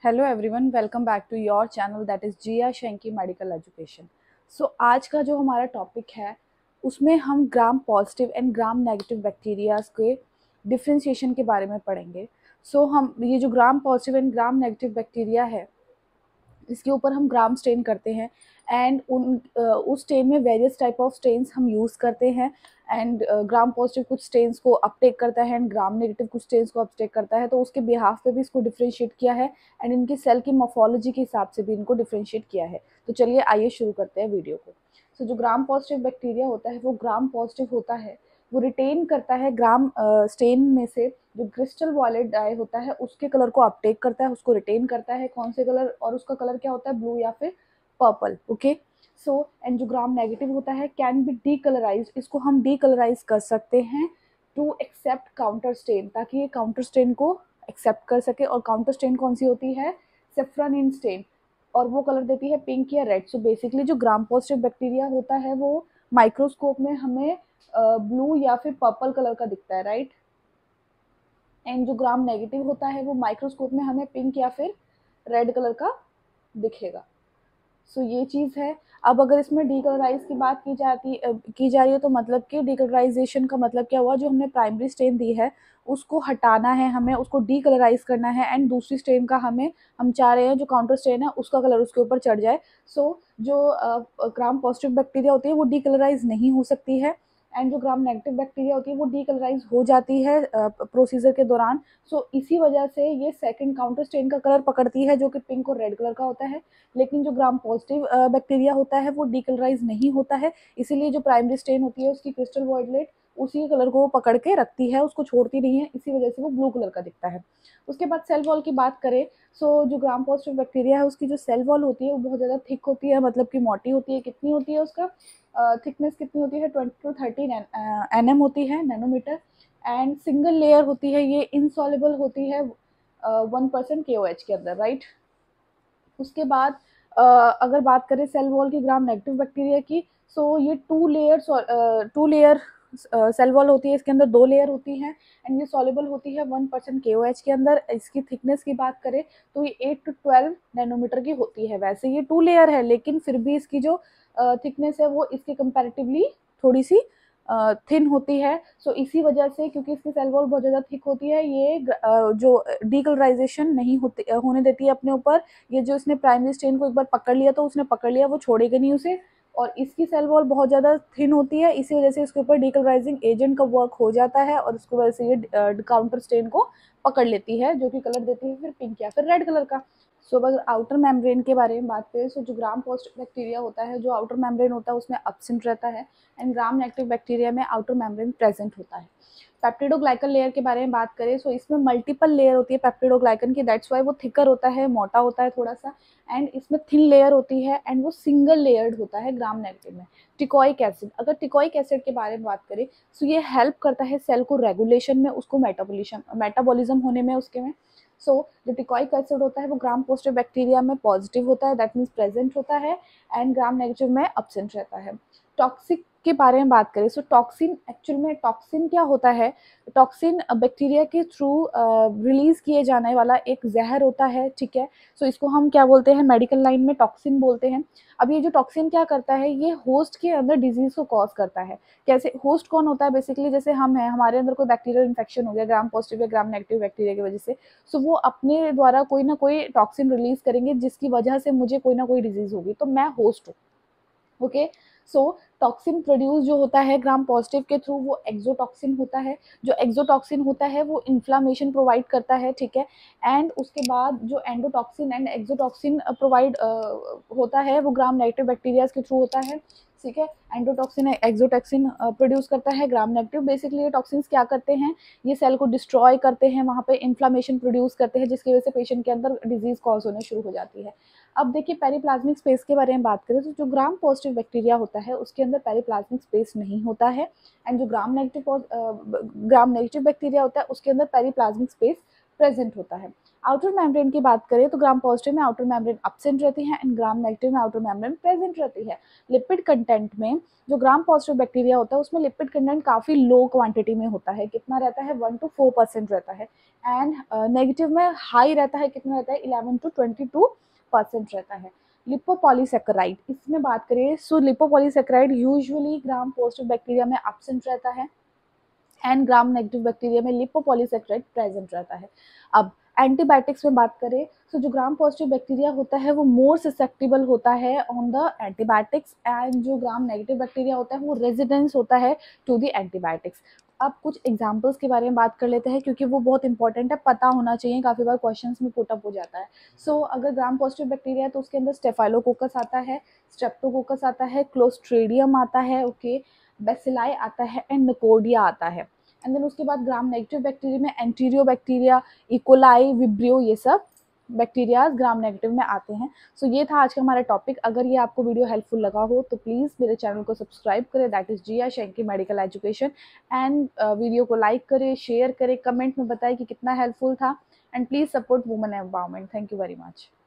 Hello everyone, welcome back to your channel that is Jiya Shenki medical education. So आज का जो हमारा टॉपिक है उसमें हम Gram positive and Gram negative bacterias के डिफ्रेंशिएशन के बारे में पढ़ेंगे। हम ये जो Gram positive and Gram negative bacteria है इसके ऊपर हम ग्राम स्टेन करते हैं एंड उस स्टेन में वेरियस टाइप ऑफ स्टेन्स हम यूज़ करते हैं एंड ग्राम पॉजिटिव कुछ स्टेन्स को अपटेक करता है एंड ग्राम नेगेटिव कुछ स्टेन्स को अपटेक करता है, तो उसके बिहाफ पे भी इसको डिफ्रेंशिएट किया है एंड इनकी सेल की मॉर्फोलॉजी के हिसाब से भी इनको डिफ्रेंशिएट किया है। तो चलिए आइए शुरू करते हैं वीडियो को। जो ग्राम पॉजिटिव बैक्टीरिया होता है वो ग्राम पॉजिटिव होता है, वो रिटेन करता है ग्राम स्टेन में से जो क्रिस्टल वॉयलेट डाई होता है उसके कलर को अपटेक करता है, उसको रिटेन करता है। कौन से कलर, और उसका कलर क्या होता है, ब्लू या फिर पर्पल। ओके, एंड जो ग्राम नेगेटिव होता है कैन बी डीकलराइज, इसको हम डीकलराइज कर सकते हैं टू एक्सेप्ट काउंटर स्टेन, ताकि ये काउंटर स्टेन को एक्सेप्ट कर सके। और काउंटर स्टेन कौन सी होती है, सेफ्रॉनिन स्टेन, और वो कलर देती है पिंक या रेड। सो बेसिकली जो ग्राम पॉजिटिव बैक्टीरिया होता है वो माइक्रोस्कोप में हमें ब्लू या फिर पर्पल कलर का दिखता है, राइट। एंड जो ग्राम नेगेटिव होता है वो माइक्रोस्कोप में हमें पिंक या फिर रेड कलर का दिखेगा। ये चीज़ है। अब अगर इसमें डीकलराइज की बात की जा रही है तो मतलब कि डीकलराइजेशन का मतलब क्या हुआ, जो हमने प्राइमरी स्टेन दी है उसको हटाना है, हमें उसको डीकलराइज करना है एंड दूसरी स्टेन का हम चाह रहे हैं जो काउंटर स्टेन है उसका कलर उसके ऊपर चढ़ जाए। जो ग्राम पॉजिटिव बैक्टीरिया होती है वो डीकलराइज नहीं हो सकती है एंड जो ग्राम नेगेटिव बैक्टीरिया होती है वो डीकलराइज हो जाती है प्रोसीजर के दौरान। इसी वजह से ये सेकंड काउंटर स्टेन का कलर पकड़ती है जो कि पिंक और रेड कलर का होता है। लेकिन जो ग्राम पॉजिटिव बैक्टीरिया होता है वो डीकलराइज नहीं होता है, इसीलिए जो प्राइमरी स्टेन होती है उसकी क्रिस्टल वॉयलेट उसी कलर को वो पकड़ के रखती है, उसको छोड़ती नहीं है, इसी वजह से वो ब्लू कलर का दिखता है। उसके बाद सेल वॉल की बात करें, जो ग्राम पॉजिटिव बैक्टीरिया है उसकी जो सेल वॉल होती है वो बहुत ज़्यादा थिक होती है, मतलब कि मोटी होती है। कितनी होती है उसका थिकनेस कितनी होती है, 20 to 30 NM होती है, नैनोमीटर। एंड सिंगल लेयर होती है, ये इनसॉल्युबल होती है 1% KOH के अंदर, राइट। उसके बाद अगर बात करें सेल वॉल की ग्राम नेगेटिव बैक्टीरिया की, ये टू लेयर सेल वॉल होती है, इसके अंदर 2 लेयर होती हैं एंड ये सॉल्युबल होती है 1% KOH के अंदर। इसकी थिकनेस की बात करें तो ये 8 to 12 नैनोमीटर की होती है। वैसे ये 2 लेयर है लेकिन फिर भी इसकी जो थिकनेस है वो इसके कंपैरेटिवली थोड़ी सी थिन होती है। इसी वजह से, क्योंकि इसकी सेल वॉल बहुत ज़्यादा थिक होती है, ये जो डीकलराइजेशन नहीं होने देती है अपने ऊपर। ये जो इसने प्राइमरी स्टेन को एक बार पकड़ लिया तो उसने पकड़ लिया, वो छोड़ेगा नहीं उसे। और इसकी सेल वॉल बहुत ज़्यादा थिन होती है, इसी वजह से इसके ऊपर डीकलराइजिंग एजेंट का वर्क हो जाता है और उसकी वजह से ये काउंटर स्टेन को पकड़ लेती है, जो कि कलर देती है फिर पिंक या फिर रेड कलर का। अगर आउटर मेम्ब्रेन के बारे में बात करें, जो ग्राम पॉजिटिव बैक्टीरिया होता है, जो आउटर मेम्ब्रेन होता है उसमें एब्सेंट रहता है एंड ग्राम नेगेटिव बैक्टीरिया में आउटर मेम्ब्रेन प्रेजेंट होता है। पेप्टिडोग्लाइकन लेयर के बारे में बात करें, इसमें मल्टीपल लेयर होती है पेप्टिडोग्लाइकन की, दैट्स वाई वो थिकर होता है, मोटा होता है थोड़ा सा। एंड इसमें थिन लेयर होती है एंड वो सिंगल लेयर्ड होता है ग्राम नेगेटिव में। टिकोइक एसिड, अगर टिकोइक एसिड के बारे में बात करें ये हेल्प करता है सेल को रेगुलेशन में, उसको मेटाबॉलिज्म होने में उसके में। जो टिकोइक एसिड होता है वो ग्राम पॉजिटिव बैक्टीरिया में पॉजिटिव होता है, दैट मीन्स प्रेजेंट होता है एंड ग्राम नेगेटिव में एब्सेंट रहता है। टॉक्सिक के बारे में बात करें, टॉक्सिन, एक्चुअल में टॉक्सिन क्या होता है, टॉक्सिन बैक्टीरिया के थ्रू रिलीज किए जाने वाला एक जहर होता है, ठीक है। इसको हम क्या बोलते हैं, मेडिकल लाइन में टॉक्सिन बोलते हैं। अब ये जो टॉक्सिन क्या करता है, ये होस्ट के अंदर डिजीज को कॉज करता है। कैसे, होस्ट कौन होता है, बेसिकली जैसे हम हैं, हमारे अंदर कोई बैक्टीरियल इन्फेक्शन हो गया ग्राम पॉजिटिव या ग्राम नेगेटिव बैक्टीरिया की वजह से, वो अपने द्वारा कोई ना कोई टॉक्सिन रिलीज करेंगे जिसकी वजह से मुझे कोई ना कोई डिजीज होगी, तो मैं होस्ट हूँ। ओके, टॉक्सिन प्रोड्यूस जो होता है ग्राम पॉजिटिव के थ्रू वो एक्सोटॉक्सिन होता है। जो एक्सोटॉक्सिन होता है वो इन्फ्लामेशन प्रोवाइड करता है, ठीक है। एंड उसके बाद जो एंडोटॉक्सिन एंड एक्सोटॉक्सिन प्रोवाइड होता है वो ग्राम नेगेटिव बैक्टीरियाज के थ्रू होता है, ठीक है। एंडोटॉक्सिन एक्सोटॉक्सिन प्रोड्यूस करता है ग्राम नेगेटिव। बेसिकली ये टॉक्सिन्स क्या करते हैं, ये सेल को डिस्ट्रॉय करते हैं, वहाँ पे इन्फ्लामेशन प्रोड्यूस करते हैं जिसकी वजह से पेशेंट के अंदर डिजीज कॉज होने शुरू हो जाती है। अब देखिए पेरिप्लाज्मिक स्पेस के बारे में बात करें, जो ग्राम पॉजिटिव बैक्टीरिया होता है उसके अंदर पेरिप्लाज्मिक स्पेस नहीं होता है एंड जो ग्राम नेगेटिव बैक्टीरिया होता है उसके अंदर पेरिप्लाज्मिक स्पेस प्रेजेंट होता है। आउटर मेम्ब्रेन की बात करें तो ग्राम पॉजिटिव में आउटर मेम्ब्रेन एब्सेंट रहती है एंड ग्राम नेगेटिव में आउटर मेम्ब्रेन प्रेजेंट रहती है। लिपिड कंटेंट में जो ग्राम पॉजिटिव बैक्टीरिया होता है उसमें लिपिड कंटेंट काफ़ी लो क्वांटिटी में होता है, कितना रहता है 1 to 4% रहता है। एंड नेगेटिव में हाई रहता है, कितना रहता है 11 to 22% रहता है। लिपोपॉलीसेकेराइड इसमें बात करें so lipopolysaccharide usually Gram positive bacteria में एब्सेंट रहता है एंड ग्राम नेगेटिव बैक्टीरिया में लिपोपॉलीसेकेराइड प्रेजेंट रहता है। अब एंटीबायोटिक्स में बात करें तो जो ग्राम पॉजिटिव बैक्टीरिया होता है वो मोर ससेप्टेबल होता है ऑन द एंटीबायोटिक्स एंड जो ग्राम नेगेटिव बैक्टीरिया होता है वो रेजिडेंस होता है टू द एंटीबायोटिक्स। अब कुछ एग्जांपल्स के बारे में बात कर लेते हैं क्योंकि वो बहुत इंपॉर्टेंट है, पता होना चाहिए, काफ़ी बार क्वेश्चंस में पुटअप हो जाता है। सो अगर ग्राम पॉजिटिव बैक्टीरिया है तो उसके अंदर स्टेफाइलोकोकस आता है, स्ट्रेप्टोकोकस आता है, क्लोस्ट्रीडियम आता है, ओके, बेसिलाई आता है एंड निकोडिया आता है। एंड देन उसके बाद ग्राम नेगेटिव बैक्टीरिया में एंटीरियो बैक्टीरिया, इकोलाई, विब्रियो, ये सब बैक्टीरियाज ग्राम नेगेटिव में आते हैं। सो ये था आज का हमारा टॉपिक। अगर ये आपको वीडियो हेल्पफुल लगा हो तो प्लीज़ मेरे चैनल को सब्सक्राइब करें, that is Jiya Shenki medical education, and video को लाइक करें, शेयर करें, कमेंट में बताएं कि कितना हेल्पफुल था, and please support women empowerment. Thank you very much.